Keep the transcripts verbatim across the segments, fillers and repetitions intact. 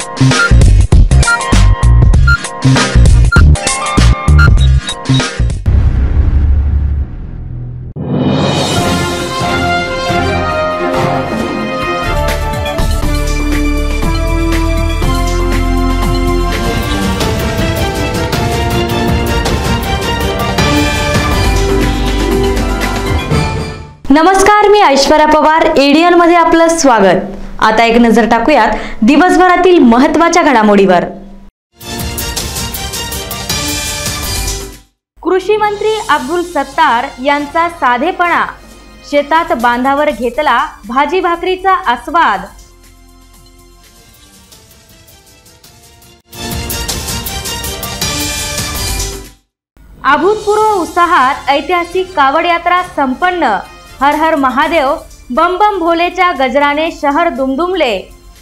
नमस्कार, मी ऐश्वर्या पवार. एडीएन मध्ये आपलं स्वागत. आता एक नजर टाकूयात दिवसभरातील महत्त्वाच्या घडामोडीवर. कृषी मंत्री अब्दुल सत्तार यांचा साधेपणा, शेतात बांधावर घेतला भाजी भाकरीचा आस्वाद. अभूतपूर्व उत्साहात ऐतिहासिक कावड यात्रा संपन्न. हर हर महादेव, बम बम भोलेच्या गजराने शहर दुमदुमले.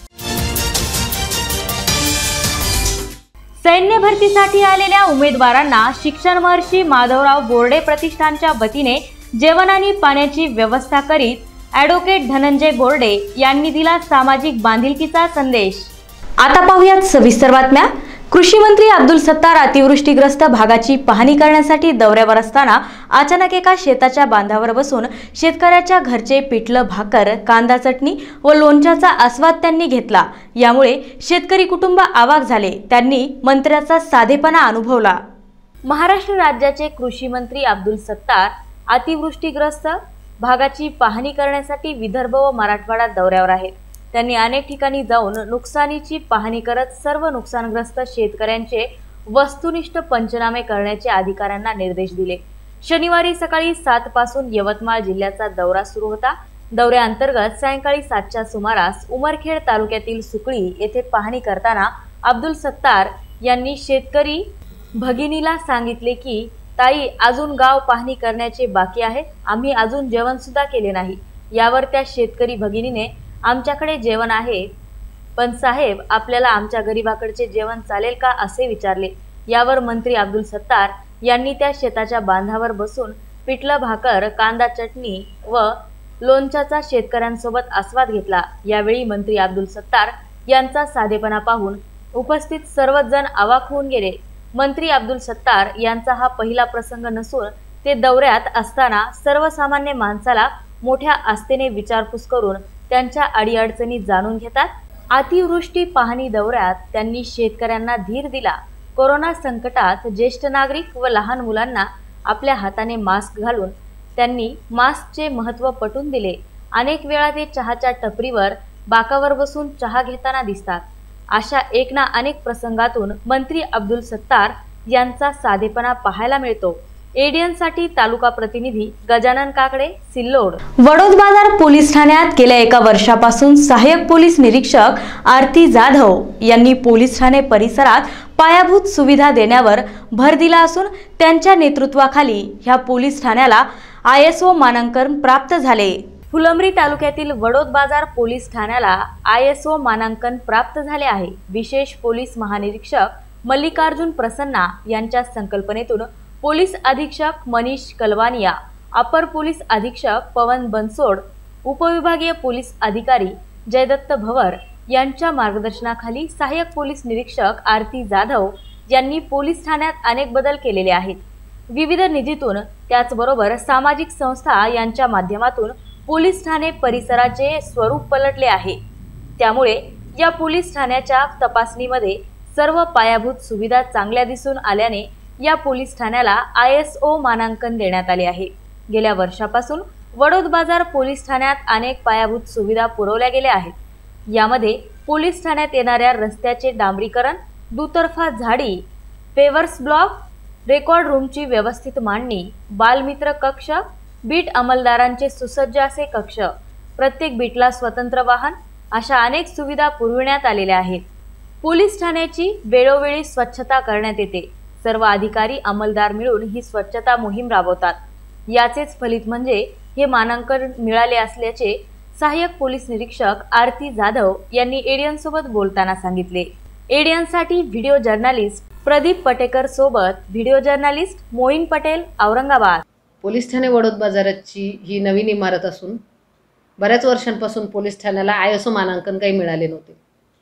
सैन्य भरतीसाठी आलेल्या उमेदवारांना शिक्षण महर्षी माधवराव बोर्डे प्रतिष्ठानच्या वतीने जेवण आणि पाण्याची व्यवस्था करीत ॲडव्होकेट धनंजय बोर्डे यांनी दिला सामाजिक बांधिलकीचा संदेश. आता पाहूयात सविस्तर बातम्या. कृषी मंत्री अब्दुल सत्तार अतिवृष्टीग्रस्त भागाची पाहणी करण्यासाठी दौऱ्यावर असताना अचानक एका शेताच्या बांधावर बसून शेतकऱ्याच्या घरचे पिठलं भाकर, कांदा चटणी व लोणच्याचा आस्वाद त्यांनी घेतला. यामुळे शेतकरी कुटुंब अवाक झाले. त्यांनी मंत्र्याचा साधेपणा अनुभवला. महाराष्ट्र राज्याचे कृषी मंत्री अब्दुल सत्तार अतिवृष्टीग्रस्त भागाची पाहणी करण्यासाठी विदर्भ व मराठवाडा दौऱ्यावर आहेत. त्यांनी अनेक ठिकाणी जाऊन नुकसानीची पाहणी करत सर्व नुकसानग्रस्त शेतकऱ्यांचे वस्तुनिष्ठ पंचनामे करण्याचे अधिकाऱ्यांना निर्देश दिले. शनिवारी सकाळी सात पासून यवतमाळ जिल्ह्याचा दौरा सुरू होता. दौऱ्याअंतर्गत सायंकाळी सातच्या सुमारास उमरखेड तालुक्यातील सुकळी येथे पाहणी करताना अब्दुल सत्तार यांनी शेतकरी भगिनीला सांगितले की, ताई, अजून गाव पाहणी करण्याचे बाकी आहे. आम्ही अजून जेवण सुद्धा केले नाही. यावर त्या शेतकरी भगिनीने, आमच्याकडे जेवण आहे, पण साहेब, आपल्याला आमच्या गरिबाकडचे जेवण चालेल का, असे विचारले. यावर मंत्री अब्दुल सत्तार यांनी त्या शेताच्या बांधावर बसून पिठलं भाकर, कांदा चटणी व लोणच्याचा शेतकऱ्यांसोबत आस्वाद घेतला. यावेळी मंत्री अब्दुल सत्तार यांचा साधेपणा पाहून उपस्थित सर्वच जण अवाक होऊन गेले. मंत्री अब्दुल सत्तार यांचा हा पहिला प्रसंग नसून ते दौऱ्यात असताना सर्वसामान्य माणसाला मोठ्या आस्थेने विचारपूस करून त्यांच्या अडीअडचणी जाणून घेतात. अतिवृष्टी पाहणी दौऱ्यात त्यांनी शेतकऱ्यांना धीर दिला. कोरोना संकटात ज्येष्ठ नागरिक व लहान मुलांना आपल्या हाताने मास्क घालून त्यांनी मास्कचे महत्त्व पटवून दिले. अनेक वेळा ते चहाच्या टपरीवर बाकावर बसून चहा घेताना दिसतात. अशा एक ना अनेक प्रसंगातून मंत्री अब्दुल सत्तार यांचा साधेपणा पाहायला मिळतो. एडीएन साठी तालुका प्रतिनिधी गजानन काकडे, सिल्लोड. वडोदबाजार पोलीस ठाण्यात गेल्या एका वर्षापासून सहाय्यक पोलीस निरीक्षक आरती जाधव यांनी पोलीस ठाणे परिसरात पायाभूत सुविधा देण्यावर भर दिला असून त्यांच्या नेतृत्वाखाली ह्या पोलीस ठाण्याला आय एस ओ मानांकन प्राप्त झाले. फुलंब्री तालुक्यातील वडोदबाजार पोलीस ठाण्याला आय एस ओ मानांकन प्राप्त झाले आहे. विशेष पोलीस महानिरीक्षक मल्लिकार्जुन प्रसन्ना यांच्या संकल्पनेतून पोलीस अधीक्षक मनीष कलवानिया, अपर पोलीस अधीक्षक पवन बनसोड, उपविभागीय पोलीस अधिकारी जयदत्त भवर यांच्या मार्गदर्शनाखाली सहाय्यक पोलीस निरीक्षक आरती जाधव यांनी पोलीस ठाण्यात अनेक बदल केलेले आहेत. विविध निधीतून त्याचबरोबर सामाजिक संस्था यांच्या माध्यमातून पोलीस ठाणे परिसराचे स्वरूप पलटले आहे. त्यामुळे या पोलीस ठाण्याच्या तपासणीमध्ये सर्व पायाभूत सुविधा चांगल्या दिसून आल्याने या पोलीस ठाण्याला आय एस ओ मानांकन देण्यात आले आहे. गेल्या वर्षापासून वडोदबाजार पोलीस ठाण्यात अनेक पायाभूत सुविधा पुरवल्या गेल्या आहेत. यामध्ये पोलीस ठाण्यात येणाऱ्या रस्त्याचे डांबरीकरण, दुतर्फा झाडी, पेवर्स ब्लॉक, रेकॉर्ड रूमची व्यवस्थित मांडणी, बालमित्र कक्ष, बीट अंमलदारांचे सुसज्ज असे कक्ष, प्रत्येक बीटला स्वतंत्र वाहन, अशा अनेक सुविधा पुरविण्यात आलेल्या आहेत. पोलीस ठाण्याची वेळोवेळी स्वच्छता करण्यात येते. सर्व अधिकारी अंमलदार मिळून ही स्वच्छता मोहीम राबवतात. याचेच फलित म्हणजे हे मानांकन मिळाले असल्याचे सहाय्यक पोलीस निरीक्षक आरती जाधव यांनी एडीएन सोबत बोलताना सांगितले. एडीएन साठी व्हिडिओ जर्नलिस्ट प्रदीप पटेकर सोबत video journalist Moin Patel, Aurangabad. Police ठाणे वडोदबाजाराची ही नवीन इमारत असून बऱ्याच वर्षांपासून पोलीस ठाण्याला आय एस ओ मानांकन काही मिळाले नव्हते.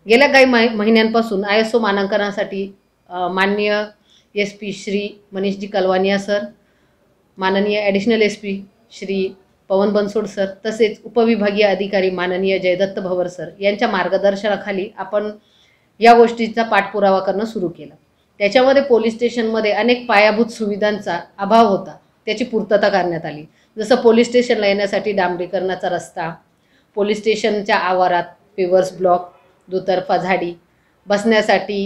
गेल्या काही महि महिन्यांपासून आय एस ओ मानांकनासाठी माननीय S P Shri Manishji Kalwania sir, माननीय additional S P Shri Pawan Bansod sir, तसेच उपविभागीय अधिकारी माननीय जयदत्त भवर सर यांच्या मार्गदर्शनाखाली आपण या गोष्टीचा पाठपुरावा करणं सुरू केलं। त्याच्यामध्ये पोलीस स्टेशनमध्ये अनेक पायाभूत सुविधांचा अभाव होता, त्याची पूर्तता करण्यात आली। जसं पोलीस स्टेशनला येण्यासाठी डांबरीकरणाचा रस्ता, पोलीस स्टेशनच्या आवारात पेवर्स ब्लॉक, दुतर्फा झाडी, बसण्यासाठी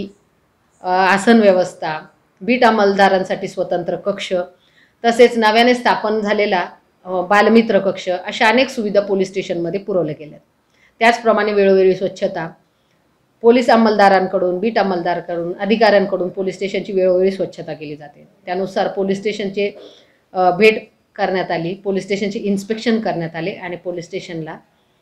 आसन व्यवस्था, बीट अंमलदारांसाठी स्वतंत्र कक्ष, तसेच नव्याने स्थापन झालेला बालमित्र कक्ष, अशा अनेक सुविधा पोलीस स्टेशनमध्ये पुरवल्या गेल्या। त्याचप्रमाणे वेळोवेळी स्वच्छता, पोलीस अंमलदारांकडून, बीट अंमलदारांकडून, अधिकाऱ्यांकडून पोलीस स्टेशनची वेळोवेळी स्वच्छता केली जाते। त्यानुसार पोलीस स्टेशनचे भेट करण्यात आली, पोलीस स्टेशनचे इन्स्पेक्शन करण्यात आले आणि पोलीस स्टेशनला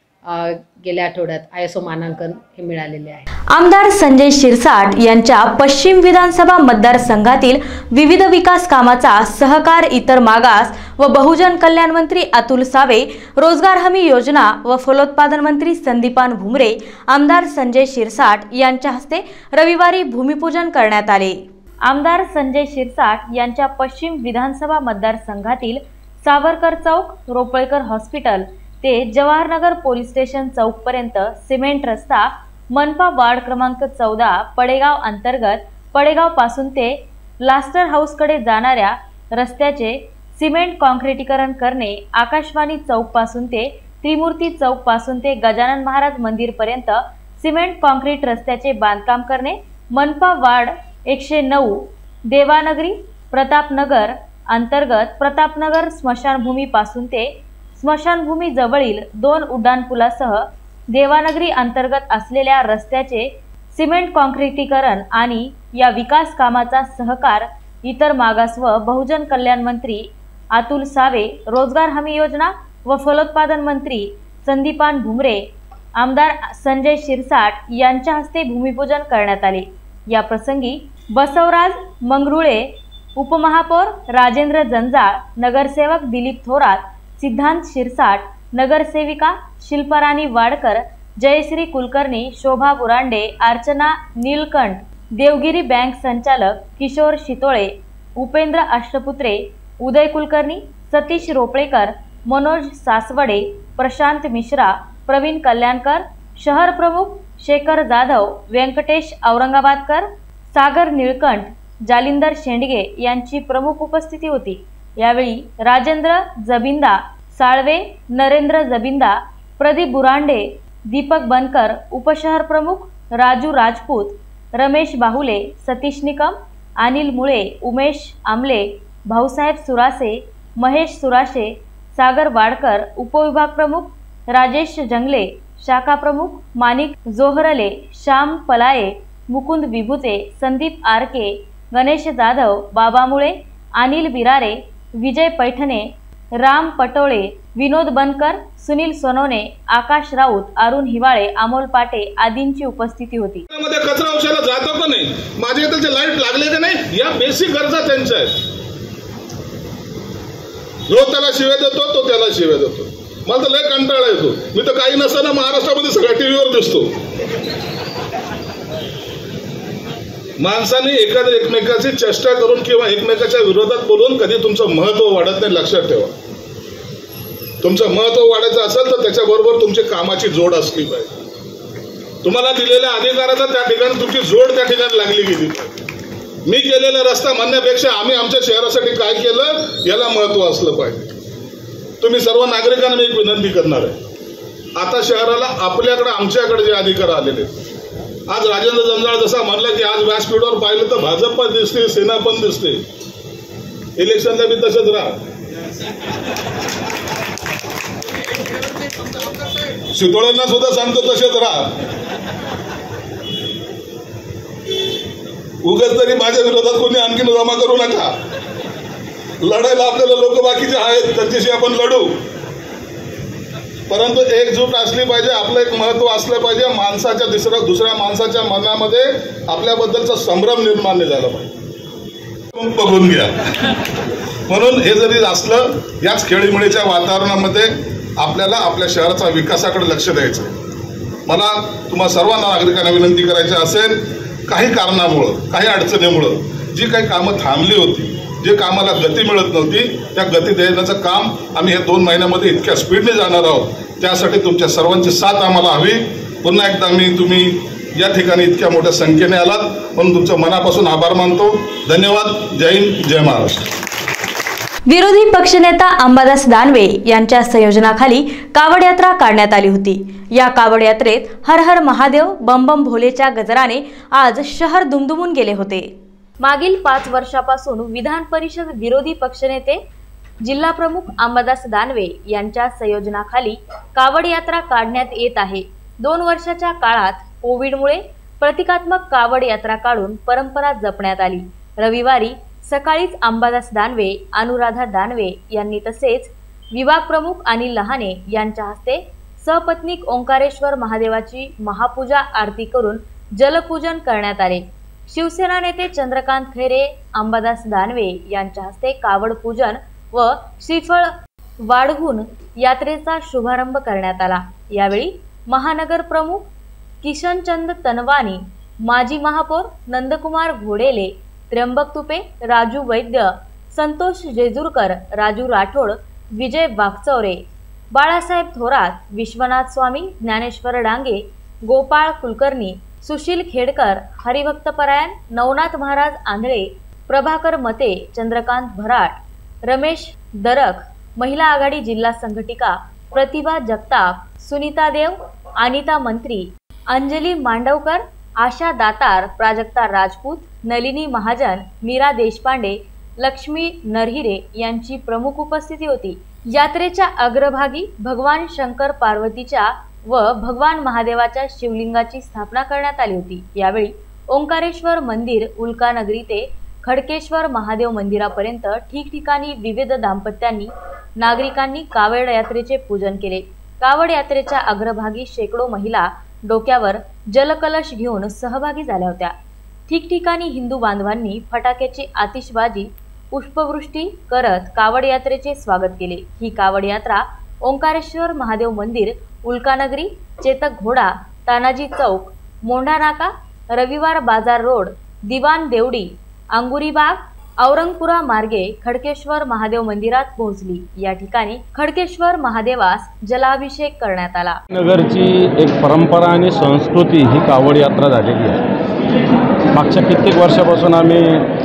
गेल्या आठवड्यात आय एस ओ मानांकन हे मिळालेले आहे। आमदार संजय शिरसाट यांच्या पश्चिम विधानसभा मतदारसंघातील विविध विकास कामाचा सहकार इतर मागास व बहुजन कल्याण मंत्री अतुल सावे, रोजगार हमी योजना व फलोत्पादन मंत्री संदीपान भुमरे, आमदार संजय शिरसाट यांच्या हस्ते रविवारी भूमिपूजन करण्यात आले। आमदार संजय शिरसाट यांच्या पश्चिम विधानसभा मतदारसंघातील सावरकर चौक, रोपळकर हॉस्पिटल ते जवाहरनगर पोलीस स्टेशन चौकपर्यंत सिमेंट रस्ता, मनपा वार्ड क्रमांक चौदा पडेगाव अंतर्गत पडेगाव पासून ते लास्टर हाऊसकडे जाणाऱ्या रस्त्याचे सिमेंट कॉन्क्रिटीकरण करणे, आकाशवाणी चौक पासून ते त्रिमूर्ती चौक पासून ते गजानन महाराज मंदिर पर्यंत सिमेंट कॉन्क्रीट रस्त्याचे बांधकाम करणे, मनपा वार्ड एकशे नऊ देवानगरी प्रतापनगर अंतर्गत प्रतापनगर स्मशानभूमी पासून ते स्मशानभूमी जवळील दोन उड्डाणपुलासह देवानगरी अंतर्गत असलेल्या रस्त्याचे सिमेंट कॉन्क्रिटीकरण आणि या विकास कामाचा सहकार इतर मागास व बहुजन कल्याण मंत्री अतुल सावे, रोजगार हमी योजना व फलोत्पादन मंत्री संदीपान भुमरे, आमदार संजय शिरसाट यांच्या हस्ते भूमिपूजन करण्यात आले। या प्रसंगी बसवराज मंगरुळे, उपमहापौर राजेंद्र जंजाळ, नगरसेवक दिलीप थोरात, सिद्धांत शिरसाट, नगरसेविका शिल्पाराणी वाडकर, जयश्री कुलकर्णी, शोभा बुरांडे, अर्चना नीलकंठ, देवगिरी बँक संचालक किशोर शितोळे, उपेंद्र अष्टपुत्रे, उदय कुलकर्णी, सतीश रोपळेकर, मनोज सासवडे, प्रशांत मिश्रा, प्रवीण कल्याणकर, शहर प्रमुख शेखर जाधव, व्यंकटेश औरंगाबादकर, सागर निळकंठ, जालिंदर शेंडगे यांची प्रमुख उपस्थिती होती। यावेळी राजेंद्र जबिंदा साळवे, नरेंद्र जबिंदा, प्रदीप बुरांडे, दीपक बनकर, उपशहर प्रमुख राजू राजपूत, रमेश बाहुले, सतीश निकम, अनिल मुळे, उमेश आमले, भाऊसाहेब सुरासे, महेश सुराशे, सागर वाडकर, उपविभाग प्रमुख राजेश जंगले, शाखा प्रमुख माणिक जोहरले, श्याम पलाये, मुकुंद विभूते, संदीप आरके, गणेश जाधव, बाबा मुळे, अनिल बिरारे, विजय पैठणे, राम पटोळे, विनोद बनकर, सुनील सोनवणे, आकाश राऊत, अरुण हिवाळे, अमोल पाटे आदींची उपस्थिती होती। मध्ये कचरा उचलला जातो का नाही, माझ्या इथे लाईट लागले का नाही, या बेसिक गरजा त्यांच्या आहेत। जो त्याला शिव्या देतो तो त्याला शिव्या देतो, मला तर लय कंटाळा येतो। मी तर काही नसताना महाराष्ट्रामध्ये सगळ्या टीव्हीवर दिसतो। माणसाने एखाद्या एकमेकाची चेष्टा करून किंवा एकमेकाच्या विरोधात बोलून कधी तुमचं महत्व वाढत नाही, लक्षात ठेवा। तुमचं महत्व वाढायचं असेल तर त्याच्याबरोबर तुमची कामाची जोड असली पाहिजे। तुम्हाला दिलेल्या अधिकाराचा त्या ठिकाणी तुमची जोड त्या ठिकाणी लागली गेली। मी केलेला रस्ता म्हणण्यापेक्षा आम्ही आमच्या शहरासाठी काय केलं याला महत्व असलं पाहिजे। तुम्ही सर्व नागरिकांना मी एक विनंती करणार आहे, आता शहराला आपल्याकडे आमच्याकडे जे अधिकार आलेले, आज राजेंद्र जंजाळ जसा म्हणला की आज व्यासपीठावर पाहिलं तर भाजप पण दिसते, सेना पण दिसते, इलेक्शनला बी तसंच राहा। शितोळ्यांना सुद्धा सांगतो तसेच राहा। उगाच तरी माझ्या विरोधात कोणी आणखीन जमा करू नका। लढायला आपल्याला लोक बाकीचे आहेत, त्यांच्याशी आपण लढू, परंतु एकजूट असली पाहिजे, आपलं एक महत्व असलं पाहिजे। माणसाच्या दुसऱ्या दुसऱ्या माणसाच्या मनामध्ये आपल्याबद्दलचा संभ्रम निर्माण नाही झाला पाहिजे, बघून घ्या। म्हणून हे जरी असलं, याच खेळीमेळीच्या वातावरणामध्ये आपल्याला आपल्या शहराच्या विकासाकडे लक्ष द्यायचं आहे। मला तुम्हा सर्वांना नागरिकांना विनंती करायची असेल, काही कारणामुळं काही अडचणीमुळं जी काही कामं थांबली होती, जे कामाला गती मिळत नव्हती, त्या गती देण्याचं काम आम्ही हे दोन महिन्यामध्ये इतक्या स्पीडने जाणार आहोत. त्यासाठी तुमच्या सर्वांची साथ आम्हाला हवी. पुन्हा एकदा मी तुम्ही या ठिकाणी इतक्या मोठ्या संख्येने आलात म्हणून तुमचं मनापासून आभार मानतो. धन्यवाद. जय हिंद, जय महाराष्ट्र. विरोधी पक्षनेता अंबादास दानवे यांच्या संयोजनाखाली कावड यात्रा काढण्यात आली होती. या कावड यात्रेत हर हर महादेव बम बम भोलेच्या गजराने आज शहर दुमदुमून गेले होते. मागील पाच वर्षापासून विधान परिषद विरोधी पक्षनेते जिल्हा प्रमुख अंबादास दानवे यांच्या संयोजनाखाली कावड यात्रा काढण्यात येत आहे. दोन वर्षाच्या काळात कोविडमुळे प्रतिकात्मक कावड यात्रा काढून परंपरा जपण्यात आली. रविवारी सकाळीच अंबादास दानवे, अनुराधा दानवे यांनी तसेच विभाग प्रमुख अनिल लहाने यांच्या हस्ते सपत्नीक ओंकारेश्वर महादेवाची महापूजा आरती करून जलपूजन करण्यात आले. शिवसेना नेते चंद्रकांत खैरे, अंबादास दानवे यांच्या हस्ते कावड पूजन व श्रीफळ वाढवून यात्रेचा शुभारंभ करण्यात आला. यावेळी महानगर प्रमुख किशनचंद तनवानी, माजी महापौर नंदकुमार घोडेले, त्र्यंबक तुपे, राजू वैद्य, संतोष जेजुरकर, राजू राठोड, विजय वाघचौरे, बाळासाहेब थोरात, विश्वनाथ स्वामी, ज्ञानेश्वर डांगे, गोपाळ कुलकर्णी, सुशील खेडकर, हरिभक्तपरायण, नवनाथ महाराज आंधळे, प्रभाकर मते, चंद्रकांत भराट, रमेश दरक, महिला आघाडी जिल्हा संघटिका प्रतिभा जगताप, सुनीता देव, अनिता मंत्री, अंजली मांडवकर, आशा दातार, प्राजक्ता राजपूत, नलिनी महाजन, मीरा देशपांडे, लक्ष्मी नरहिरे यांची प्रमुख उपस्थिती होती. यात्रेच्या अग्रभागी भगवान शंकर पार्वतीच्या व भगवान महादेवाच्या शिवलिंगाची स्थापना करण्यात आली होती. यावेळी ओंकारेश्वर मंदिर, उल्कानगरी ते खडकेश्वर महादेव मंदिरापर्यंत ठिकठिकाणी विविध दाम्पत्यांनी नागरिकांनी कावड यात्रेचे पूजन केले. कावड यात्रेच्या अग्रभागी शेकडो महिला डोक्यावर जलकलश घेऊन सहभागी झाल्या होत्या. ठिकठिकाणी हिंदू बांधवांनी फटाक्याची आतिषबाजी, पुष्पवृष्टी करत कावड यात्रेचे स्वागत केले. ही कावड यात्रा ओंकारेश्वर महादेव मंदिर, उल्कानगरी, चेतक घोडा, तानाजी चौक, मोंढा नाका, रविवार बाजार रोड, दिवान देवडी, अंगुरीबाग, औरंगपुरा मार्गे खडकेश्वर महादेव मंदिरात पोहोचली. या ठिकाणी खडकेश्वर महादेवास जलाभिषेक करण्यात आला. नगरची एक परंपरा आणि संस्कृती ही कावड यात्रा झालेली आहे. मागच्या कित्येक वर्षापासून आम्ही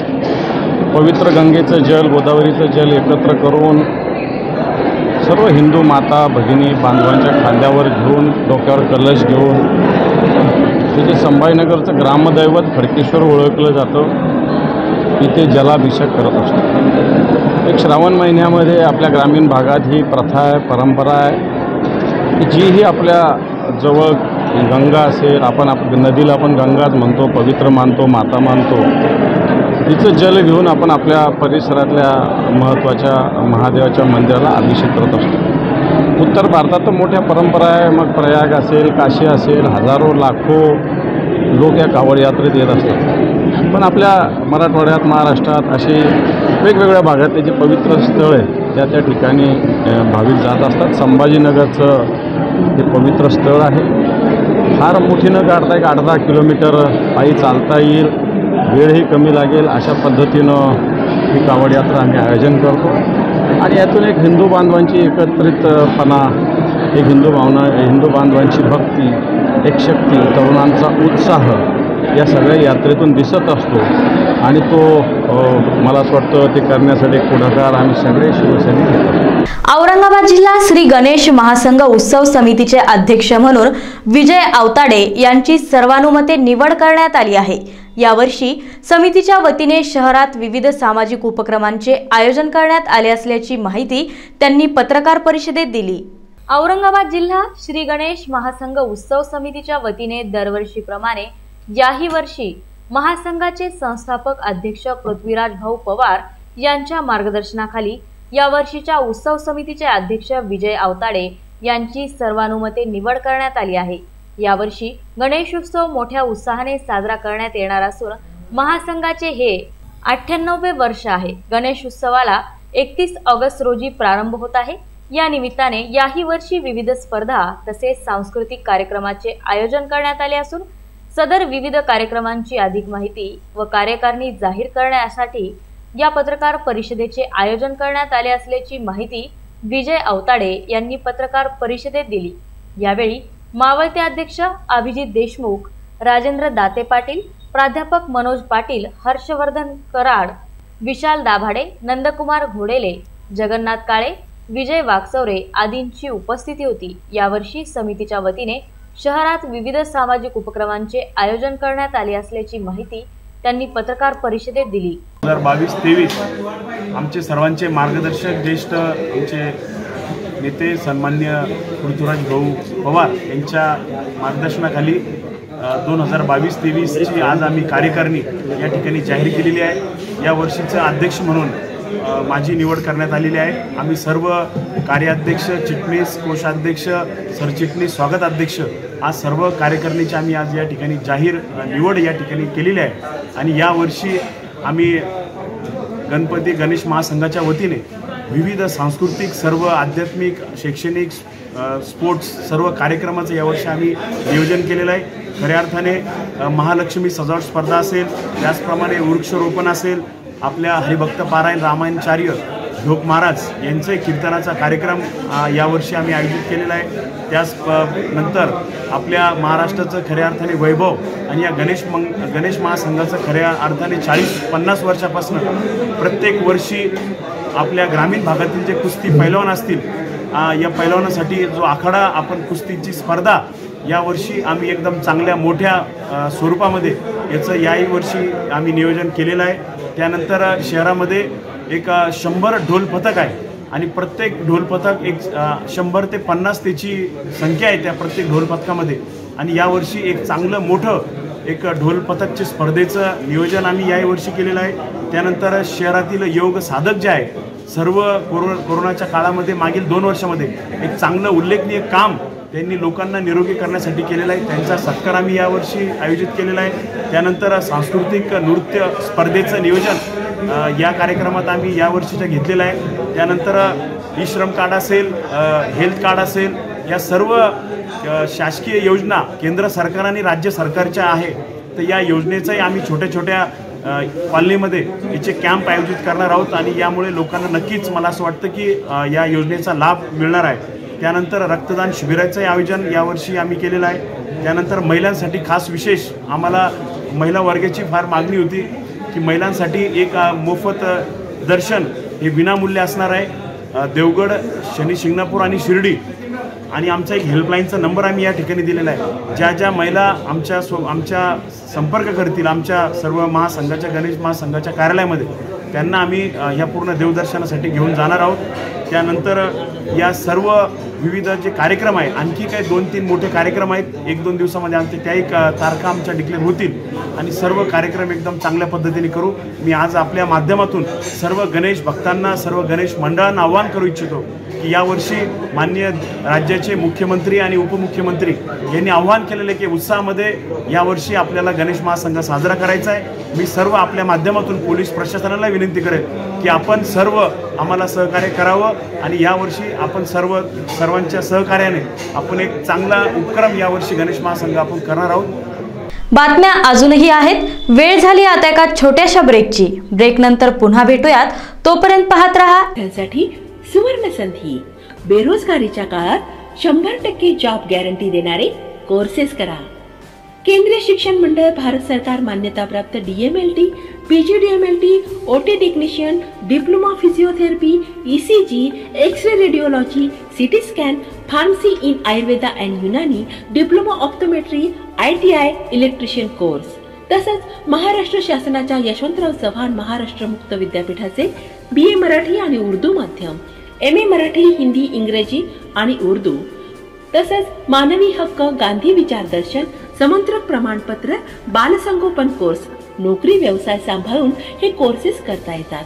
पवित्र गंगेचं जल, गोदावरीचं जल एकत्र करून सर्व हिंदू माता भगिनी बांधवांच्या खांद्यावर घेऊन, डोक्यावर कलश घेऊन, हे जे संभाजीनगरचं ग्रामदैवत खडकेश्वर ओळखलं जातं, इथे जलाभिषेक करत असतो. एक श्रावण महिन्यामध्ये आपल्या ग्रामीण भागात ही प्रथा आहे, परंपरा आहे की जी ही आपल्या जवळ गंगा असेल, आपण आप नदीला आपण गंगाच म्हणतो, पवित्र मानतो, माता मानतो, तिचं जल घेऊन आपण आपल्या परिसरातल्या महत्त्वाच्या महादेवाच्या मंदिराला अभिषेक करत असतो. उत्तर भारतात तर मोठ्या परंपरा आहे. मग प्रयाग असेल, काशी असेल, हजारो लाखो लोक या कावड यात्रेत येत असतात. पण आपल्या मराठवाड्यात, महाराष्ट्रात असे वेगवेगळ्या भागातले जे पवित्र स्थळ आहे त्या त्या ठिकाणी भाविक जात असतात. संभाजीनगरचं हे पवित्र स्थळ आहे. फार मोठी न काढता एक आठ दहा किलोमीटर पायी चालता येईल, वेळही कमी लागेल अशा पद्धतीनं ही कावड यात्रा आम्ही आयोजन करतो. आणि यातून एक हिंदू बांधवांची एकत्रितपणा, एक हिंदू भावना, हिंदू बांधवांची भक्ती, एक शक्ती, तरुणांचा उत्साह या सगळ्या यात्रेतून दिसत असतो. आणि तो मला असं वाटतं ते करण्यासाठी पुढाकार आम्ही सगळे शिवसैनिक घेतो. औरंगाबाद जिल्हा श्री गणेश महासंघ उत्सव समितीचे अध्यक्ष म्हणून विजय आवताडे यांची सर्वानुमते निवड करण्यात आली आहे. यावर्षी समितीच्या वतीने शहरात विविध सामाजिक उपक्रमांचे आयोजन करण्यात आले असल्याची माहिती त्यांनी पत्रकार परिषदेत दिली. औरंगाबाद जिल्हा श्री गणेश महासंघ उत्सव समितीच्या वतीने दरवर्षीप्रमाणे याही वर्षी महासंघाचे संस्थापक अध्यक्ष पृथ्वीराज भाऊ पवार यांच्या मार्गदर्शनाखाली या वर्षीच्या उत्सव समितीचे अध्यक्ष विजय आवताडे यांची सर्वानुमते निवड करण्यात आली आहे. यावर्षी गणेशोत्सव मोठ्या उत्साहाने साजरा करण्यात येणार असून महासंघाचे हे अठ्ठ्याण्णवे वर्ष आहे. गणेशोत्सवाला एकतीस ऑगस्ट रोजी प्रारंभ होत आहे. या निमित्ताने याही वर्षी विविध स्पर्धा तसेच सांस्कृतिक कार्यक्रमाचे आयोजन करण्यात आले असून सदर विविध कार्यक्रमांची अधिक माहिती व कार्यकारिणी जाहीर करण्यासाठी या पत्रकार परिषदेचे आयोजन करण्यात आले असल्याची माहिती विजय अवताडे यांनी पत्रकार परिषदेत दिली। यावेळी मावळते अध्यक्ष अभिजित देशमुख, राजेंद्र दाते पाटील, प्राध्यापक मनोज पाटील, हर्षवर्धन कराड, विशाल दाभाडे, नंदकुमार घोडेले, जगन्नाथ काळे, विजय वाकचौरे आदींची उपस्थिती होती। यावर्षी समितीच्या वतीने शहरात विविध सामाजिक उपक्रमांचे आयोजन करण्यात आले असल्याची माहिती त्यांनी पत्रकार परिषदेत दिली। दोन हजार बावीस तेवीस आमचे सर्वांचे मार्गदर्शक ज्येष्ठ आमचे नेते सन्मान्य पृथ्वीराज भाऊ पवार यांच्या मार्गदर्शनाखाली दोन हजार बावीस तेवीसची आज आम्ही कार्यकारिणी या ठिकाणी जाहीर केलेली आहे। या वर्षीचे अध्यक्ष म्हणून माझी निवड करण्यात आलेली आहे। आम्ही सर्व कार्याध्यक्ष, चिटणीस, कोषाध्यक्ष, सरचिटणीस, स्वागत अध्यक्ष आज सर्व कार्यकारिणीची आम्ही आज या ठिकाणी जाहीर निवड या ठिकाणी केलेली आहे। आणि यावर्षी आम्ही गणपती गणेश महासंघाच्या वतीने विविध सांस्कृतिक, सर्व आध्यात्मिक, शैक्षणिक, स्पोर्ट्स सर्व कार्यक्रमाचं यावर्षी आम्ही नियोजन केलेलं आहे। खऱ्या अर्थाने महालक्ष्मी सजावट स्पर्धा असेल, त्याचप्रमाणे वृक्षरोपण असेल, आपल्या हरिभक्त पारायण रामायणचार्य ढोक महाराज यांचे कीर्तनाचा कार्यक्रम यावर्षी आम्ही आयोजित केलेला आहे। त्याच नंतर आपल्या महाराष्ट्राचं खऱ्या अर्थाने वैभव आणि या गणेश मंग गणेश महासंघाचं खऱ्या अर्थाने चाळीस पन्नास वर्षापासून प्रत्येक वर्षी आपल्या ग्रामीण भागातील जे कुस्ती पैलवान असतील, या पैलवानासाठी जो आखाडा आपण कुस्तीची स्पर्धा यावर्षी आम्ही एकदम चांगल्या मोठ्या स्वरूपामध्ये याचं याही वर्षी आम्ही नियोजन केलेलं आहे। त्यानंतर शहरामध्ये एक शंभर ढोल पथक आहे आणि प्रत्येक ढोल पथक एक शंभर ते पन्नास त्याची संख्या आहे त्या प्रत्येक ढोल पथकामध्ये। आणि यावर्षी एक चांगलं मोठं एक ढोल पथकच्या स्पर्धेचं नियोजन आम्ही याही वर्षी केलेलं आहे। त्यानंतर शहरातील योग साधक जे आहे सर्व कोरोना कोरोनाच्या काळामध्ये मागील दोन वर्षामध्ये एक चांगलं उल्लेखनीय काम त्यांनी लोकांना निरोगी करण्यासाठी केलेला आहे, त्यांचा सत्कार आम्ही यावर्षी आयोजित केलेला आहे। त्यानंतर सांस्कृतिक नृत्य स्पर्धेचं नियोजन या कार्यक्रमात आम्ही यावर्षीचं घेतलेलं आहे। त्यानंतर ई श्रम कार्ड असेल, हेल्थ कार्ड असेल, या सर्व शासकीय योजना केंद्र सरकार आणि राज्य सरकारच्या आहे, तर या योजनेचाही आम्ही छोट्या छोट्या कॉलनीमध्ये याचे कॅम्प आयोजित करणार आहोत आणि यामुळे लोकांना नक्कीच मला असं वाटतं की या योजनेचा लाभ मिळणार आहे। त्यानंतर रक्तदान शिबिराचं आयोजन यावर्षी आम्ही केलेलं आहे। त्यानंतर महिलांसाठी खास विशेष आम्हाला महिला वर्गाची फार मागणी होती की महिलांसाठी एक मोफत दर्शन हे विनामूल्य असणार आहे देवगड, शनी शिंगणापूर आणि शिर्डी। आणि आमचा एक हेल्पलाईनचा नंबर आम्ही या ठिकाणी दिलेला आहे। ज्या ज्या महिला आमच्या सो आमच्या संपर्क करतील आमच्या सर्व महासंघाच्या गणेश महासंघाच्या कार्यालयामध्ये, त्यांना आम्ही या पूर्ण देवदर्शनासाठी घेऊन जाणार आहोत। त्यानंतर या सर्व विविध जे कार्यक्रम आहेत, आणखी काही दोन तीन मोठे कार्यक्रम आहेत, एक दोन दिवसामध्ये आमचे त्याही तारखा आमच्या डिक्लेअर होतील आणि सर्व कार्यक्रम एकदम चांगल्या पद्धतीने करू। मी आज आपल्या माध्यमातून सर्व गणेश भक्तांना, सर्व गणेश मंडळांना आवाहन करू इच्छितो की यावर्षी माननीय राज्याचे मुख्यमंत्री आणि उपमुख्यमंत्री यांनी आवाहन केलेले की उत्साहामध्ये यावर्षी आपल्याला गणेश महासंघ साजरा करायचा आहे। मी सर्व आपल्या माध्यमातून पोलीस प्रशासनाला विनंती करेल की आपण सर्व आम्हाला सहकार्य करावं आणि यावर्षी आपण सर्व सर्वांच्या सहकार्याने आपण एक चांगला उपक्रम यावर्षी गणेश महासंघ आपण करणार आहोत। बातम्या अजूनही आहेत, वेळ झाली आता एका छोट्याशा ब्रेकची। ब्रेक नंतर पुन्हा भेटूयात, तोपर्यंत पाहत रहा त्यासाठी सुवर्ण संधी। बेरोजगारीच्या काळात शंभर टक्के जॉब गॅरंटी देणारे कोर्सेस करा। केंद्रीय शिक्षण मंडळ, भारत सरकार मान्यता प्राप्त D M L T, P G D M L T, O T technician, diploma physiotherapy, E C G, X ray radiology, C T scan, pharmacy in Ayurveda and Unani, diploma optometry, I T I, electrician course, तसंच महाराष्ट्र शासनाच्या यशवंतराव चव्हाण महाराष्ट्र मुक्त विद्यापीठाचे बी ए मराठी आणि उर्दू माध्यम, M A Marathi, Hindi, इंग्रजी आणि उर्दू, तसंच मानवी हक्क, गांधी विचार दर्शन, समंत्रक प्रमाणपत्र, बालसंगोपन कोर्स, नोकरी व्यवसाय सांभाळून हे कोर्सेस करता येतात।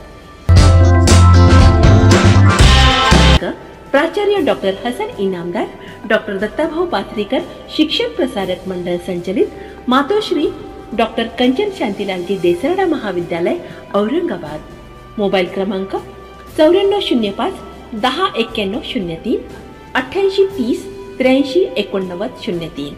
प्राचार्य डॉक्टर हसन इनामदार, डॉक्टर दत्ताभाऊ पाथरीकर शिक्षण प्रसारक मंडळ संचलित, मातोश्री डॉक्टर कंचन शांतीलालजी देसरडा महाविद्यालय औरंगाबाद। मोबाईल क्रमांक चौऱ्याण्णव शून्य पाच दहा एक्क्याण्णव शून्य तीन, अठ्ठ्याऐंशी तीस त्र्याऐंशी एकोणनव्वद शून्य तीन.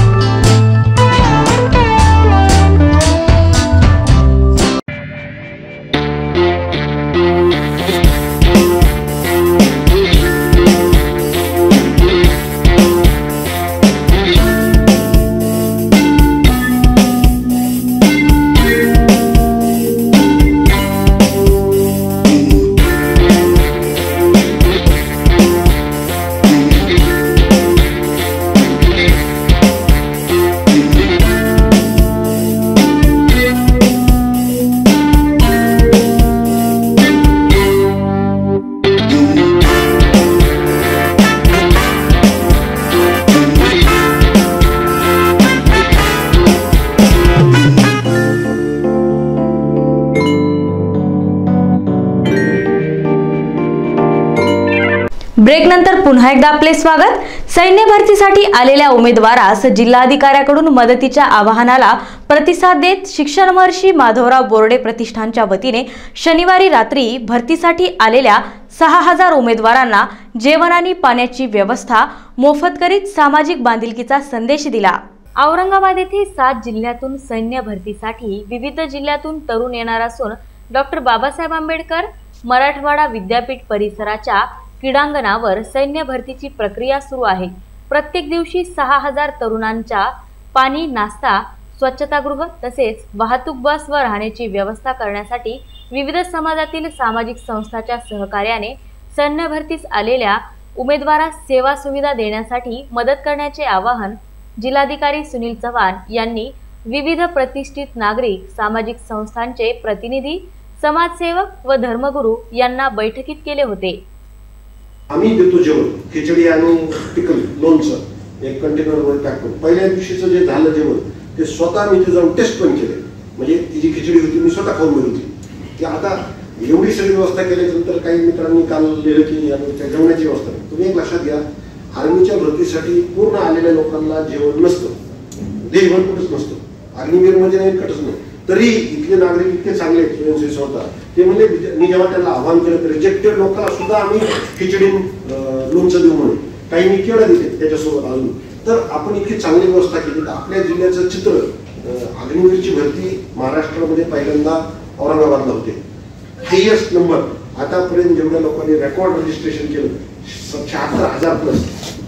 ब्रेक नंतर पुन्हा एकदा आपले स्वागत. सैन्य भरतीसाठी आलेल्या उमेदवारास जिल्हाधिकाऱ्याकडून मदतीच्या आवाहनाला प्रतिसाद देत शिक्षण महर्षी माधवराव बोर्डे प्रतिष्ठानच्या वतीने शनिवारी रात्री भरतीसाठी आलेल्या सहा हजार उमेदवारांना जेवण आणि पाण्याची व्यवस्था मोफत करीत सामाजिक बांधिलकीचा संदेश दिला. औरंगाबाद येथे सात जिल्ह्यातून सैन्य भरतीसाठी विविध जिल्ह्यातून तरुण येणार असून डॉक्टर बाबासाहेब आंबेडकर मराठवाडा विद्यापीठ परिसराच्या क्रीडांगणावर सैन्य भरतीची प्रक्रिया सुरू आहे. प्रत्येक दिवशी सहा हजार तरुणांच्या पाणी, नाश्ता, स्वच्छतागृह तसेच वाहतूक, बस व राहण्याची व्यवस्था करण्यासाठी विविध समाजातील सामाजिक संस्थांच्या सहकार्याने सैन्य भरतीस आलेल्या उमेदवारास सेवा सुविधा देण्यासाठी मदत करण्याचे आवाहन जिल्हाधिकारी सुनील चव्हाण यांनी विविध प्रतिष्ठित नागरिक, सामाजिक संस्थांचे प्रतिनिधी, समाजसेवक व धर्मगुरू यांना बैठकीत केले होते. आम्ही देतो जेवण, खिचडी आणि पिकल लोणचं एक कंटेनरवर पॅक करून. पहिल्या दिवशीचं जे झालं जेवण ते स्वतः मी ते जाऊन टेस्ट पण केले. म्हणजे ती जी खिचडी होती मी स्वतः खाऊन मिळत होती. ती आता एवढी सगळी व्यवस्था केल्यानंतर काही मित्रांनी काल लिहिलं की त्या जेवणाची व्यवस्था नाही. तुम्ही एक लक्षात घ्या, आर्मीच्या भरतीसाठी पूर्ण आलेल्या लोकांना जेवण नसतं, देशभर कुठंच नसतं. अग्निवीरमध्ये नाही, कटच नाही. तरी इथले नागरिक इतके चांगले स्वयंसेवी स्वतः ते म्हणजे मी जेव्हा त्यांना आव्हान केलं तर रिजेक्टेड लोकांना सुद्धा आम्ही खिचडी लोणचं देऊ म्हणून काही मी केळं दिले त्याच्यासोबत अजून. तर आपण इतकी चांगली व्यवस्था केली तर आपल्या जिल्ह्याचं चित्र, अग्निवीरची भरती महाराष्ट्रामध्ये पहिल्यांदा औरंगाबादला होते. हायएस्ट नंबर आतापर्यंत जेवढ्या लोकांनी रेकॉर्ड रजिस्ट्रेशन केलं शहात्तर हजार प्लस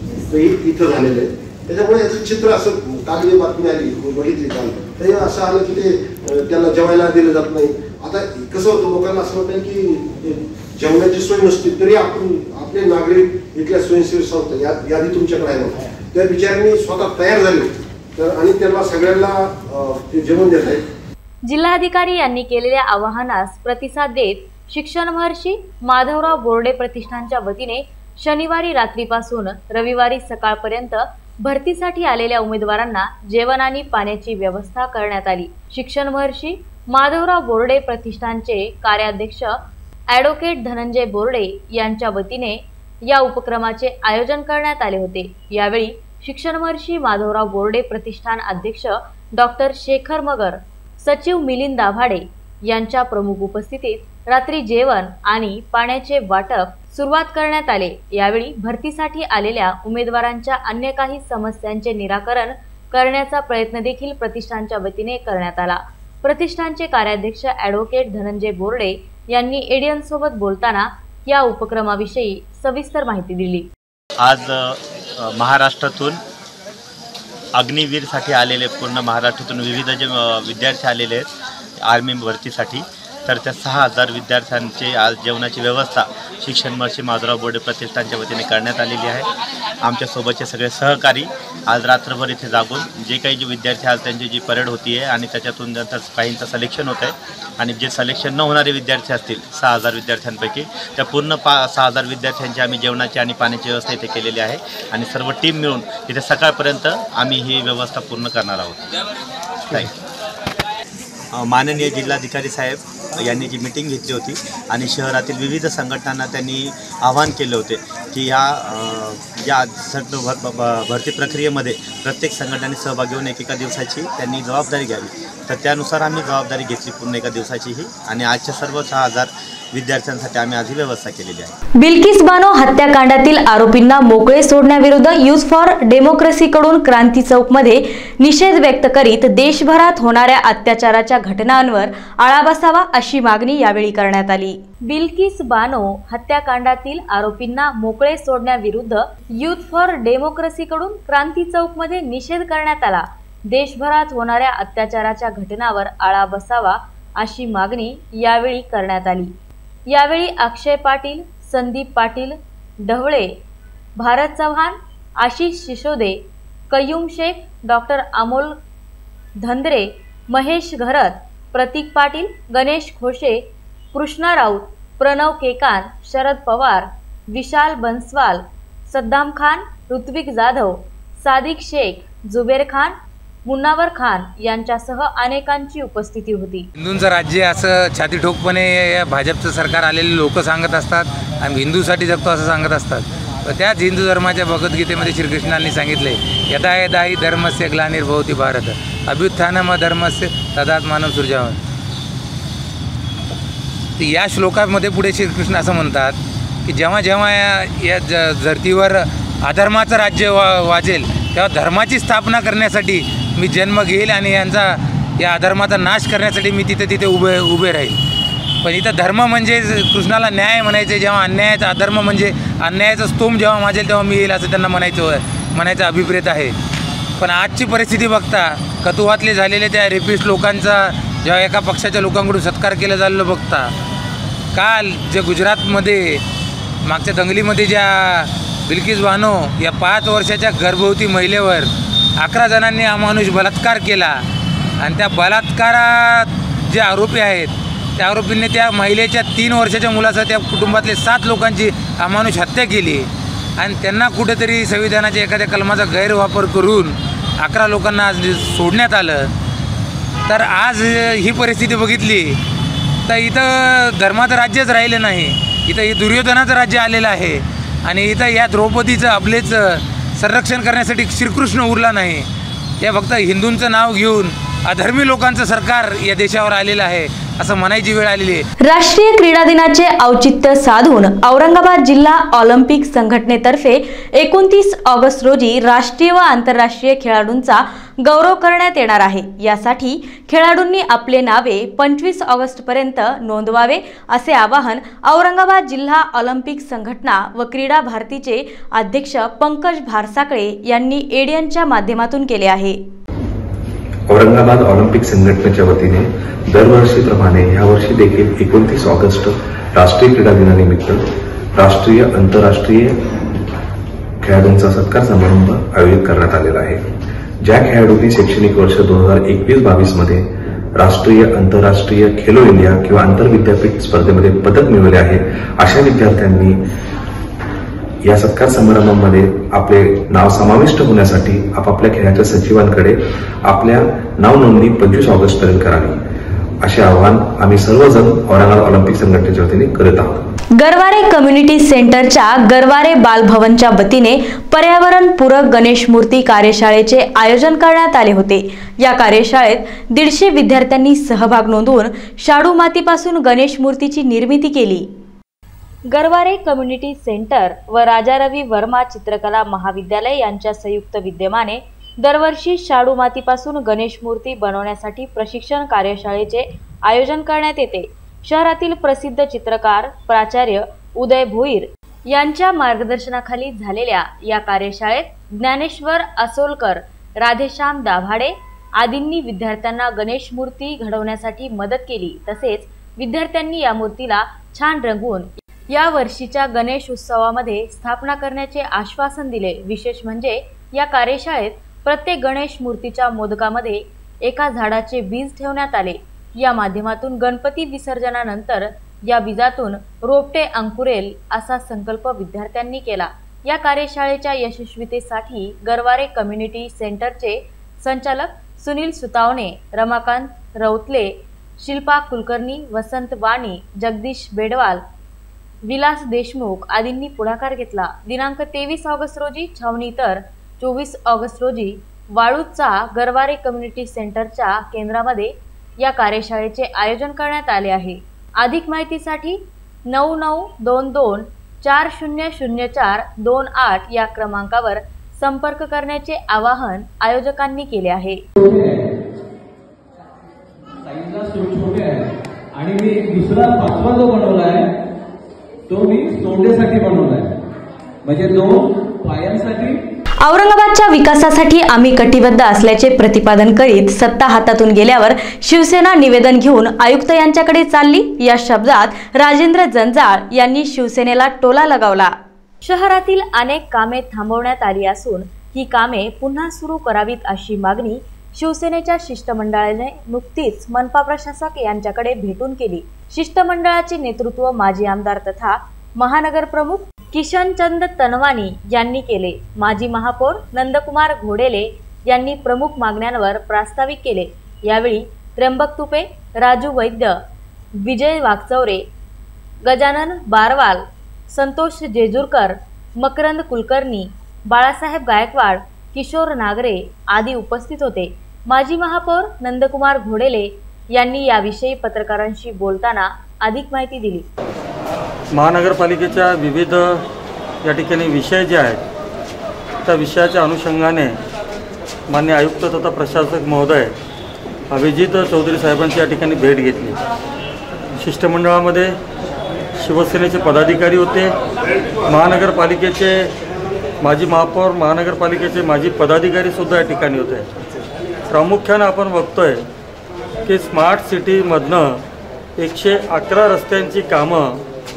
इथं झालेलं आहे. त्याच्यामुळे याचं चित्र असं काल जी बातमी आली बघितली काल तर असं आलं की ते त्याला जेवायला दिलं जात नाही. आता कसं होतं, लोकांना असं वाटेल की जेवणाची सोय नसते तरी आपण आपले नागरिक इथल्या स्वयंसेवी संस्था या यादी तुमच्याकडे आहे त्या बिचारांनी स्वतः तयार झाले तर आणि त्यांना सगळ्यांना ते जेवण देत आहेत. जिल्हाधिकारी यांनी केलेल्या आवाहनास प्रतिसाद देत शिक्षण महर्षी माधवराव बोर्डे प्रतिष्ठानच्या वतीने शनिवारी रात्रीपासून रविवारी सकाळपर्यंत भरतीसाठी आलेल्या उमेदवारांना जेवण आणि पाण्याची व्यवस्था करण्यात आली. शिक्षण महर्षी माधवराव बोर्डे प्रतिष्ठानचे कार्याध्यक्ष ॲडव्होकेट धनंजय बोर्डे यांच्या वतीने या उपक्रमाचे आयोजन करण्यात आले होते. यावेळी शिक्षण महर्षी माधवराव बोर्डे प्रतिष्ठान अध्यक्ष डॉक्टर शेखर मगर, सचिव मिलिंद दाभाडे यांच्या प्रमुख उपस्थितीत रात्री जेवण आणि पाण्याचे वाटप सुरुवात करण्यात आले. यावेळी भरतीसाठी आलेल्या उमेदवारांच्या अन्य काही समस्यांचे निराकरण करण्याचा प्रयत्न देखील प्रतिष्ठानच्या वतीने करण्यात आला. प्रतिष्ठानचे कार्याध्यक्ष ॲडव्होकेट धनंजय बोर्डे यांनी एडियन सोबत बोलताना या उपक्रमाविषयी सविस्तर माहिती दिली. आज महाराष्ट्रातून अग्निवीरसाठी आलेले, पूर्ण महाराष्ट्रातून विविध जे विद्यार्थी आलेले आहेत आर्मी भरतीसाठी, तर त्या सहा हजार विद्यार्थ्यांची आज जेवणाची व्यवस्था शिक्षण महर्षी माधवराव बोर्डे प्रतिष्ठानच्या वतीने करण्यात आलेली आहे. आमच्यासोबतचे सगळे सहकारी आज रात्रभर इथे जागून जे काही जे विद्यार्थी आज त्यांची जी परेड होती आहे आणि त्याच्यातून नंतर काहींचं सिलेक्शन होतं आहे आणि जे सिलेक्शन न होणारे विद्यार्थी असतील सहा हजार विद्यार्थ्यांपैकी त्या पूर्ण पा सहा हजार विद्यार्थ्यांची आम्ही जेवणाची आणि पाण्याची व्यवस्था इथे केलेली आहे आणि सर्व टीम मिळून इथे सकाळपर्यंत आम्ही ही व्यवस्था पूर्ण करणार आहोत. थँक्यू. माननीय जिल्हाधिकारी साहेब यांनी जी मीटिंग घेतली होती आणि शहरातील विविध संघटनांना त्यांनी आवाहन केले होते की ह्या या सर्व भरती प्रक्रियेमध्ये प्रत्येक संघटनेने सहभागी होऊन एकेका दिवसाची त्यांनी जबाबदारी घ्यावी. तर त्यानुसार आम्ही जबाबदारी घेतली पूर्ण एका दिवसाचीही आणि आजच्या सर्व सहा हजार विद्यार्थ्यांसाठी आम्ही आधी व्यवस्था केलेली आहे. बिल्किस बानो हत्याकांडातील आरोपींना मोकळे सोडण्याविरुद्ध यूथ फॉर डेमोक्रेसीकडून क्रांती चौकमध्ये निषेध व्यक्त करीत देशभरात होणाऱ्या अत्याचाराच्या घटनांवर आळा बसावा अशी मागणी यावेळी करण्यात आली. बिल्किस बानो हत्याकांडातील आरोपींना मोकळे सोडण्याविरुद्ध यूथ फॉर डेमोक्रेसीकडून क्रांती चौकमध्ये निषेध करण्यात आला. देशभरात होणाऱ्या अत्याचाराच्या घटनांवर आळा बसावा अशी मागणी यावेळी करण्यात आली. यावेळी अक्षय पाटील, संदीप पाटील ढवळे, भारत चव्हाण, आशिष सिसोदे, कयूम शेख, डॉक्टर अमोल धंद्रे, महेश घरत, प्रतीक पाटील, गणेश खोशे, कृष्णा राऊत, प्रणव केकान, शरद पवार, विशाल बन्सवाल, सद्दाम खान, ऋत्विक जाधव, सादिक शेख, जुबेर खान, मुन्नावर खान यांच्यासह अनेकांची उपस्थिती होती. हिंदूंचं राज्य असं छाती ठोकपणे या भाजपचं सरकार आलेले लोक सांगत असतात. आम्ही हिंदूसाठी जगतो असं सांगत असतात. तर त्याच हिंदू धर्माच्या भगवद्गीतेमध्ये श्रीकृष्णांनी सांगितले, यदा यदा हि धर्मस्य ग्लानिर्भवति भारत अभ्युत्थानम धर्मस्य तदात्मानं सृजावं. या श्लोकामध्ये पुढे श्रीकृष्ण असं म्हणतात की जेव्हा जेव्हा या, या ज धर्तीवर अधर्माचं राज्य वा वाजेल तेव्हा धर्माची स्थापना करण्यासाठी मी जन्म घेईल आणि यांचा या अधर्माचा नाश करण्यासाठी मी तिथे तिथे उभे उभे राहील. पण इथं धर्म म्हणजे कृष्णाला न्याय म्हणायचे, जेव्हा अन्यायाचा अधर्म म्हणजे अन्यायाचा स्तोम जेव्हा माजेल तेव्हा मी येईल असं त्यांना म्हणायचं म्हणायचा अभिप्रेत आहे. पण आजची परिस्थिती बघता कतुवातले झालेले त्या रेपिस्ट लोकांचा जेव्हा एका पक्षाच्या लोकांकडून सत्कार केला झालेलं बघता, काल जे गुजरातमध्ये मागच्या दंगलीमध्ये ज्या बिल्किस बानो या पाच वर्षाच्या गर्भवती महिलेवर अकरा जणांनी अमानुष बलात्कार केला आणि त्या बलात्कारात जे आरोपी आहेत त्या आरोपींनी त्या महिलेच्या तीन वर्षाच्या मुलासह त्या कुटुंबातले सात लोकांची अमानुष हत्या केली आणि त्यांना कुठेतरी संविधानाच्या एखाद्या कलमाचा गैरवापर करून अकरा लोकांना आज सोडण्यात आलं. तर आज ही परिस्थिती बघितली तर इथं धर्माचं राज्यच राहिलं नाही, इथं हे दुर्योधनाचं राज्य आलेलं आहे. आणि इथं या द्रौपदीचं आपलेचं संरक्षण करण्यासाठी श्रीकृष्ण उरला नाही. या फक्त हिंदूंचं नाव घेऊन अधर्मी लोकांचं सरकार या देशावर आलेलं आहे असं म्हणायची वेळ आलेली आहे. राष्ट्रीय क्रीडा दिनाचे औचित्य साधून औरंगाबाद जिल्हा ऑलिम्पिक संघटनेतर्फे एकोणतीस ऑगस्ट रोजी राष्ट्रीय व आंतरराष्ट्रीय खेळाडूंचा गौरव करण्यात येणार आहे. यासाठी खेळाडूंनी आपले नावे पंचवीस ऑगस्ट पर्यंत नोंदवावे असे आवाहन औरंगाबाद जिल्हा ऑलिम्पिक संघटना व क्रीडा भारतीचे अध्यक्ष पंकज भारसाकळे यांनी एडियनच्या माध्यमातून केले आहे. औरंगाबाद ऑलिम्पिक संघटनेच्या वतीने दरवर्षीप्रमाणे यावर्षी देखील एकोणतीस ऑगस्ट राष्ट्रीय क्रीडा दिनानिमित्त राष्ट्रीय आंतरराष्ट्रीय खेळाडूंचा सत्कार समारंभ आयोजित करण्यात आलेला आहे. ज्या खेळाडूंनी शैक्षणिक वर्ष दोन हजार एकवीस बावीस मध्ये राष्ट्रीय आंतरराष्ट्रीय खेलो इंडिया किंवा आंतरविद्यापीठ स्पर्धेमध्ये पदक मिळवले आहे अशा विद्यार्थ्यांनी या सत्कार समारंभामध्ये आपले नाव समाविष्ट होण्यासाठी आपापल्या खेळाच्या सचिवांकडे आपल्या नाव नोंदणी पंचवीस ऑगस्ट पर्यंत करावी असे आवाहन आम्ही सर्वजण औरंगाबाद ऑलिम्पिक संघटनेच्या वतीने करत आहोत. गरवारे कम्युनिटी सेंटरच्या गरवारे बालभवनच्या वतीने पर्यावरणपूरक गणेश मूर्ती कार्यशाळेचे आयोजन करण्यात आले होते. या कार्यशाळेत दीडशे विद्यार्थ्यांनी सहभाग नोंदवून शाडू मातीपासून गणेश मूर्तीची निर्मिती केली. गरवारे कम्युनिटी सेंटर व राजा रवी वर्मा चित्रकला महाविद्यालय यांच्या संयुक्त विद्यमाने दरवर्षी शाडू मातीपासून गणेश मूर्ती बनवण्यासाठी प्रशिक्षण कार्यशाळेचे आयोजन करण्यात येते. शहरातील प्रसिद्ध चित्रकार प्राचार्य उदय भोईर यांच्या मार्गदर्शनाखाली झालेल्या या कार्यशाळेत ज्ञानेश्वर असोलकर, राधेश्याम दाभाडे आदींनी विद्यार्थ्यांना गणेश मूर्ती घडवण्यासाठी मदत केली. तसेच विद्यार्थ्यांनी या मूर्तीला छान रंगवून या वर्षीच्या गणेश उत्सवामध्ये स्थापना करण्याचे आश्वासन दिले. विशेष म्हणजे या कार्यशाळेत प्रत्येक गणेश मूर्तीच्या मोदकामध्ये एका झाडाचे बीज ठेवण्यात आले. या माध्यमातून गणपती विसर्जनानंतर या बीजातून रोपटे अंकुरेल असा संकल्प विद्यार्थ्यांनी केला. या कार्यशाळेच्या यशस्वीतेसाठी गरवारे कम्युनिटी सेंटरचे संचालक सुनील सुतावणे, रमाकांत रौतले, शिल्पा कुलकर्णी, वसंत वाणी, जगदीश बेडवाल, विलास देशमुख आदींनी पुढाकार घेतला. दिनांक तेवीस ऑगस्ट रोजी छावणी तर चोवीस ऑगस्ट रोजी वाळूजचा गरवारे कम्युनिटी सेंटरच्या केंद्रामध्ये या कार्यशाळेचे आयोजन करण्यात आले आहे. अधिक माहितीसाठी नऊ नऊ दोन दोन चार शून्य शून्य चार दोन आठ या क्रमांकावर संपर्क करण्याचे आवाहन आयोजकांनी केले आहे. आणि मी दुसरा पाचवा जो बनवला आहे तो मी सोंडेसाठी बनवला आहे, म्हणजे दोन पायांसाठी. औरंगाबादच्या विकासासाठी आम्ही कटिबद्ध असल्याचे प्रतिपादन करीत सत्ता हातातून गेल्यावर शिवसेना निवेदन घेऊन आयुक्त यांच्याकडे चालली या शब्दात राजेंद्र जंजाळ यांनी शिवसेनेला टोला लगावला. शहरातील अनेक कामे थांबवण्यात आली असून ही कामे पुन्हा सुरू करावीत अशी मागणी शिवसेनेच्या शिष्टमंडळाने नुकतीच मनपा प्रशासक यांच्याकडे भेटून केली. शिष्टमंडळाचे नेतृत्व माजी आमदार तथा महानगर प्रमुख किशनचंद तनवानी यांनी केले. माजी महापौर नंदकुमार घोडेले यांनी प्रमुख मागण्यांवर प्रास्ताविक केले. यावेळी त्र्यंबक तुपे, राजू वैद्य, विजय वागचौरे, गजानन बारवाल, संतोष जेजूरकर, मकरंद कुलकर्णी, बाळासाहेब गायकवाड, किशोर नागरे आदी उपस्थित होते. माजी महापौर नंदकुमार घोडेले यांनी याविषयी पत्रकारांशी बोलताना अधिक माहिती दिली. महानगरपालिकेच्या विविध या ठिकाणी विषय जे आहेत त्या विषयाच्या अनुषंगाने माननीय आयुक्त तथा प्रशासक महोदय अभिजित चौधरी साहेबांची या ठिकाणी भेट घेतली. शिष्टमंडळामध्ये शिवसेनेचे पदाधिकारी होते, महानगरपालिकेचे माजी महापौर, महानगरपालिकेचे माजी पदाधिकारीसुद्धा या ठिकाणी होते. प्रामुख्यानं आपण बघतोय की स्मार्ट सिटीमधनं एकशे अकरा रस्त्यांची कामं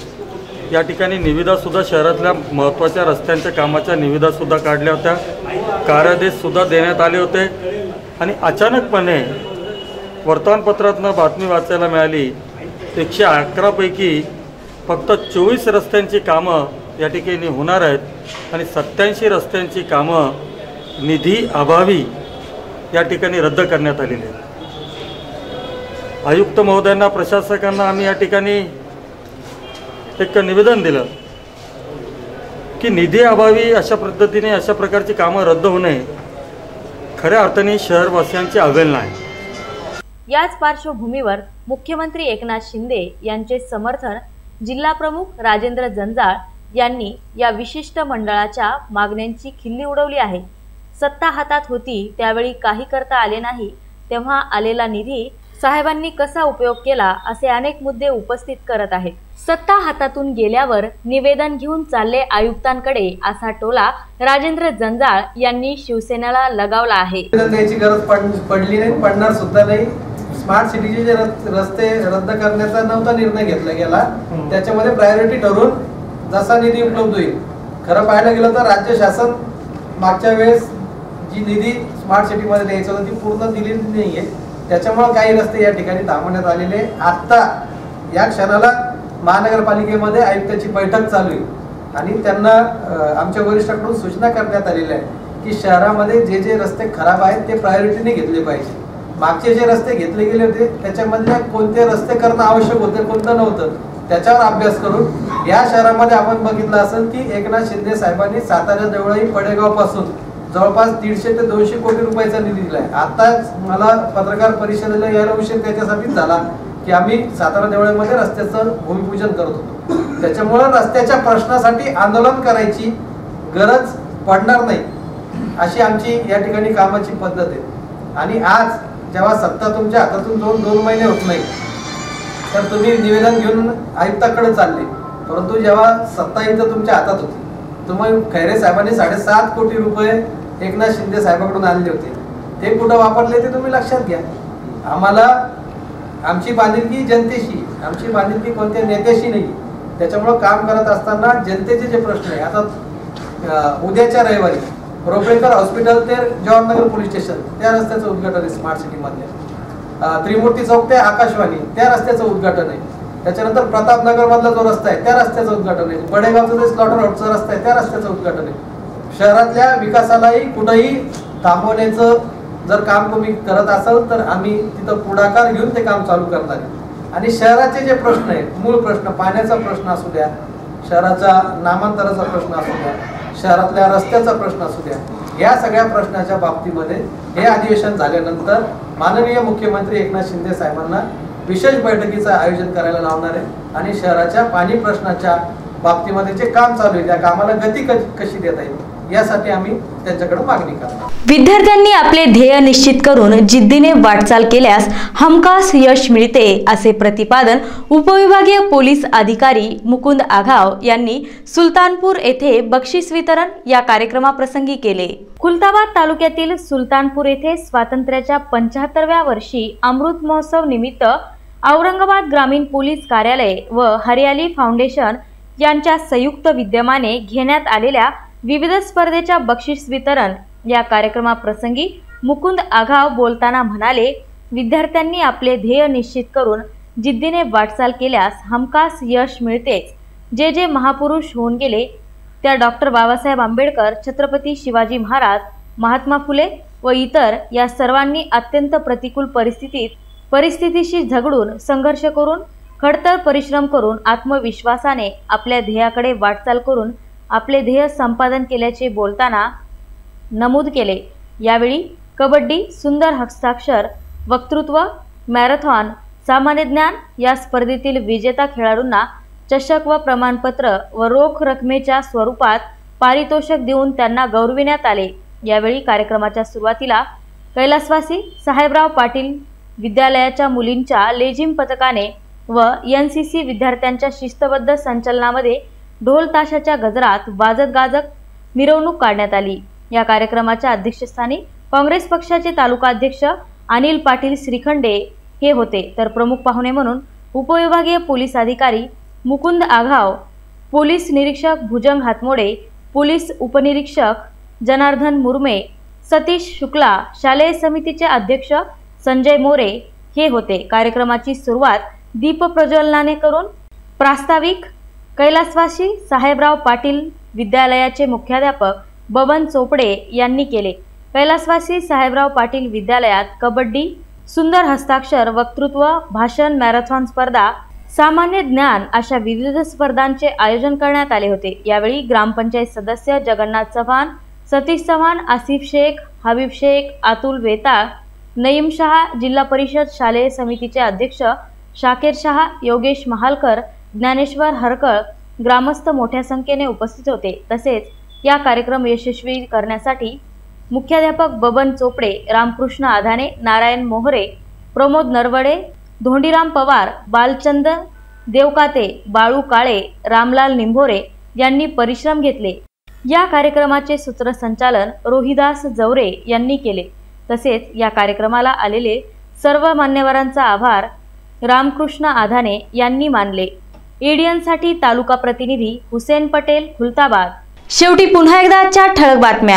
या ठिकाणी निविदासुद्धा शहरातल्या महत्त्वाच्या रस्त्यांच्या कामाच्या निविदासुद्धा काढल्या होत्या, कार्यादेशसुद्धा देण्यात आले होते. आणि अचानकपणे वर्तमानपत्रातनं बातमी वाचायला मिळाली एकशे अकरापैकी फक्त चोवीस रस्त्यांची कामं या ठिकाणी होणार आहेत आणि सत्याऐंशी रस्त्यांची कामं निधी अभावी या ठिकाणी रद्द करण्यात आलेली आहेत. आयुक्त महोदयांना, प्रशासकांना आम्ही या ठिकाणी एक निवेदन दिलं की निधी अभावी अशा पद्धतीने अशा प्रकारची कामं रद्द होणे खऱ्या अर्थाने शहरवासियांची अवहेलना आहे. याच पार्श्वभूमीवर मुख्यमंत्री एकनाथ शिंदे यांचे समर्थन जिल्हा प्रमुख राजेंद्र जंजाळ यांनी या विशिष्ट मंडळाच्या मागण्यांची खिल्ली उडवली आहे. सत्ता हातात होती त्यावेळी काही करता आले नाही, तेव्हा आलेला निधी साहेबांनी कसा उपयोग केला असे अनेक मुद्दे उपस्थित करत आहेत. सत्ता हातातून गेल्यावर निवेदन घेऊन चालले आयुक्तांकडे असा टोला राजेंद्र जंजाळ यांनी शिवसेनेला लगावला आहे. त्याची गरज पडली नाही, पडणार सुद्धा नाही. स्मार्ट सिटीचे जे रस्ते रद्द करण्याचा नव्हता निर्णय घेतला गेला, त्याच्यामध्ये प्रायोरिटी ठरवून जसा निधी उपलब्ध होईल. खरं पाहायला गेलं तर राज्य शासन मागच्या वेळेस जी निधी स्मार्ट सिटीमध्ये द्यायचं होतं ती पूर्ण दिलेली नाही आहे. त्याच्यामुळे काही रस्ते या ठिकाणी थांबवण्यात आलेले. आत्ता या क्षणाला महानगरपालिकेमध्ये आयुक्ताची बैठक चालू आहे आणि त्यांना आमच्या वरिष्ठांकडून सूचना करण्यात आलेल्या आहे की शहरामध्ये जे जे रस्ते खराब आहेत ते प्रायोरिटीने घेतले पाहिजे. मागचे जे रस्ते घेतले गेले होते त्याच्यामधले कोणते रस्ते करणं आवश्यक होते, कोणतं नव्हतं, त्याच्यावर अभ्यास करून या शहरामध्ये आपण बघितलं असेल की एकनाथ शिंदे साहेबांनी सातारा देवळाई पडेगाव पासून जवळपास दीडशे ते दोनशे कोटी रुपयाचा निधी दिलाय. आताच मला पत्रकार परिषदेला यायला उशीर त्याच्यासाठीच झाला की आम्ही सातारा देवळाईमध्ये रस्त्याचं भूमिपूजन करत होतो. त्याच्यामुळे रस्त्याच्या प्रश्नासाठी आंदोलन करायची गरज पडणार नाही अशी आमची या ठिकाणी कामाची पद्धत आहे. आणि आज जेव्हा सत्ता तुमच्या हातातून दोन दोन महिने होत नाही तर तुम्ही निवेदन घेऊन आयुक्ताकडे चालले, परंतु जेव्हा सत्ता इथं तुमच्या हातात होती तुम्ही खैरे साहेबांनी साडेसात कोटी रुपये एकनाथ शिंदे साहेबांकडून आणले होते, ते कुठं वापरले ते तुम्ही लक्षात घ्या. आम्हाला आमची बांधिलकी जनतेशी, आमची बांधिलकी कोणत्या नेत्याशी नाही. त्याच्यामुळं काम करत असताना जनतेचे जे प्रश्न आहे, आता उद्याच्या रविवारी रोपेकर हॉस्पिटल ते जवाहरनगर पोलीस स्टेशन त्या रस्त्याचं उद्घाटन आहे. स्मार्ट सिटीमधल्या त्रिमूर्ती चौक ते आकाशवाणी त्या रस्त्याचं उद्घाटन आहे. त्याच्यानंतर प्रतापनगर मधला जो रस्ता आहे त्या रस्त्याचं उद्घाटन आहे. बडेगावचा जो स्लॉटर हाऊसचा रस्ता आहे त्या रस्त्याचं उद्घाटन आहे. शहरातल्या विकासालाही कुठंही थांबवण्याचं जर काम तुम्ही करत असाल तर आम्ही तिथं पुढाकार घेऊन ते काम चालू करणार आहे. आणि शहराचे जे प्रश्न आहेत, मूळ प्रश्न, पाण्याचा प्रश्न असू द्या, शहराचा नामांतराचा प्रश्न असू द्या, शहरातल्या रस्त्याचा प्रश्न असू द्या, या सगळ्या प्रश्नाच्या बाबतीमध्ये हे अधिवेशन झाल्यानंतर माननीय मुख्यमंत्री एकनाथ शिंदे साहेबांना विशेष बैठकीचं आयोजन करायला लावणार आहे. आणि शहराच्या पाणी प्रश्नाच्या बाबतीमध्ये जे काम चालू आहे त्या कामाला गती कशी देता येईल यासाठी आम्ही त्यांच्याकडे मागणी करणार। विद्यार्थ्यांनी आपले ध्येय निश्चित करून जिद्दीने वाटचाल केल्यास हमखास यश मिळते असे प्रतिपादन उपविभागीय पोलीस अधिकारी मुकुंद आघाव यांनी सुलतानपूर येथे बक्षीस वितरण या कार्यक्रमाप्रसंगी केले। खुलताबाद तालुक्यातील सुलतानपूर येथे स्वातंत्र्याच्या पंच्याहत्तरव्या वर्षी अमृत महोत्सव निमित्त औरंगाबाद ग्रामीण पोलीस कार्यालय व हरियाली फाउंडेशन यांच्या संयुक्त विद्यमाने घेण्यात आलेल्या विविध स्पर्धेच्या बक्षीस वितरण या कार्यक्रमाप्रसंगी मुकुंद आघाव बोलताना म्हणाले, विद्यार्थ्यांनी आपले ध्येय निश्चित करून जिद्दीने वाटचाल केल्यास हमखास यश मिळतेच। जे जे महापुरुष होऊन गेले त्या डॉक्टर बाबासाहेब आंबेडकर, छत्रपती शिवाजी महाराज, महात्मा फुले व इतर या सर्वांनी अत्यंत प्रतिकूल परिस्थितीत परिस्थितीशी झगडून संघर्ष करून खडतर परिश्रम करून आत्मविश्वासाने आपल्या ध्येयाकडे वाटचाल करून आपले ध्येय संपादन केल्याचे बोलताना नमूद केले। यावेळी कबड्डी, सुंदर हस्ताक्षर, वक्तृत्व, मॅरेथॉन, सामान्य ज्ञान या स्पर्धेतील विजेता खेळाडूंना चषक व प्रमाणपत्र व रोख रकमेच्या स्वरूपात पारितोषिक देऊन त्यांना गौरविण्यात आले। यावेळी कार्यक्रमाच्या सुरुवातीला कैलासवासी साहेबराव पाटील विद्यालयाच्या मुलींच्या लेझिम पथकाने व एन सी सी विद्यार्थ्यांच्या शिस्तबद्ध संचलनामध्ये ढोल ताशाच्या गजरात वाजत गाजत मिरवणूक काढण्यात आली। या कार्यक्रमाच्या अध्यक्षस्थानी काँग्रेस पक्षाचे तालुका अध्यक्ष अनिल पाटील श्रीखंडे हे होते, तर प्रमुख पाहुणे म्हणून उपविभागीय पोलीस अधिकारी मुकुंद आघाव, पोलीस निरीक्षक भुजंग हातमोडे, पोलीस उपनिरीक्षक जनार्दन मुर्मे, सतीश शुक्ला, शालेय समितीचे अध्यक्ष संजय मोरे हे होते। कार्यक्रमाची सुरुवात दीप प्रज्वलनाने करून प्रास्ताविक कैलासवासी साहेबराव पाटील विद्यालयाचे मुख्याध्यापक बबन चोपडे यांनी केले। कैलासवासी साहेबराव पाटील विद्यालयात कबड्डी, सुंदर हस्ताक्षर, वक्तृत्व, भाषण, मॅरेथॉन स्पर्धा, सामान्य ज्ञान अशा विविध स्पर्धांचे आयोजन करण्यात आले होते। यावेळी ग्रामपंचायत सदस्य जगन्नाथ चव्हाण, सतीश चव्हाण, आसिफ शेख, हबीब शेख, अतुल वेताळ, नईम शहा, जिल्हा परिषद शालेय समितीचे अध्यक्ष शाकेर शहा, योगेश महालकर, ज्ञानेश्वर हरकळ ग्रामस्थ मोठ्या संख्येने उपस्थित होते। तसेच या कार्यक्रम यशस्वी करण्यासाठी मुख्याध्यापक बबन चोपडे, रामकृष्ण आधाने, नारायण मोहरे, प्रमोद नरवडे, धोंडीराम पवार, बालचंद देवकाते, बाळू काळे, रामलाल निंभोरे यांनी परिश्रम घेतले। या कार्यक्रमाचे सूत्रसंचालन रोहिदास जवरे यांनी केले। तसेच या कार्यक्रमाला आलेले सर्व मान्यवरांचा आभार रामकृष्ण आधाने यांनी मानले। एडीएनसाठी तालुका प्रतिनिधी हुसेन पटेल, खुलताबाद। शेवटी पुन्हा एकदा आजच्या ठळक बातम्या।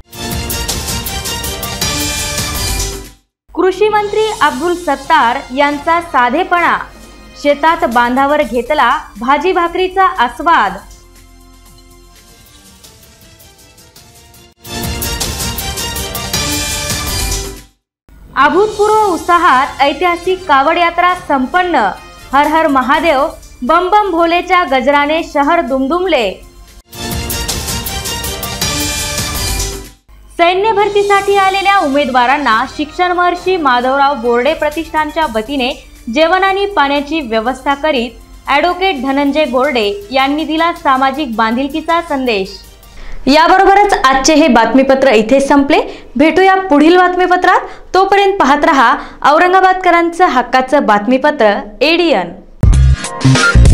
कृषी मंत्री अब्दुल सत्तार यांचा साधेपणा, शेतात बांधावर घेतला भाजी भाकरीचा आस्वाद। अभूतपूर्व उत्साहात ऐतिहासिक कावड यात्रा संपन्न, हर हर महादेव, बम बम भोलेच्या गजराने शहर दुमदुमले। सैन्य भरतीसाठी आलेल्या उमेदवारांना शिक्षण महर्षी माधवराव बोर्डे प्रतिष्ठानच्या वतीने जेवण आणि पाण्याची व्यवस्था करीत ॲडव्होकेट धनंजय बोर्डे यांनी दिला सामाजिक बांधिलकीचा संदेश। याबरोबरच आजचे हे बातमीपत्र इथे संपले। भेटूया पुढील बातमीपत्रात। तोपर्यंत पाहत रहा औरंगाबादकरांचं हक्काचं बातमीपत्र एडीएन।